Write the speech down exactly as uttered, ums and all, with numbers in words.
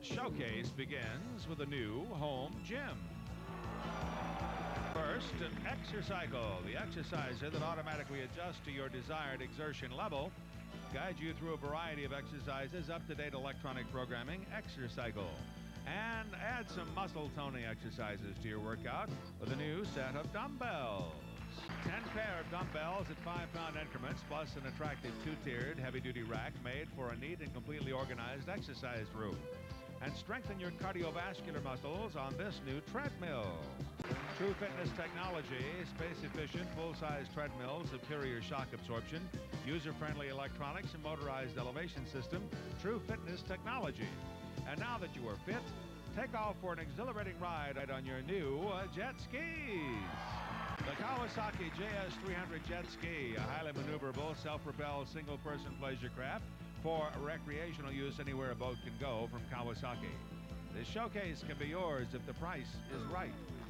showcase begins with a new home gym. First, an Exercycle, the exerciser that automatically adjusts to your desired exertion level, guides you through a variety of exercises, up-to-date electronic programming. Exercycle. And add some muscle toning exercises to your workout with a new set of dumbbells. Ten pair of dumbbells at five-pound increments, plus an attractive two-tiered heavy-duty rack made for a neat and completely organized exercise room. And strengthen your cardiovascular muscles on this new treadmill. True Fitness technology, space-efficient, full-size treadmill, superior shock absorption, user-friendly electronics, and motorized elevation system. True Fitness technology. And now that you are fit, take off for an exhilarating ride on your new uh, jet skis. The Kawasaki J S three hundred Jet Ski, a highly maneuverable, self-propelled, single-person pleasure craft for recreational use anywhere a boat can go from Kawasaki. This showcase can be yours if the price is right.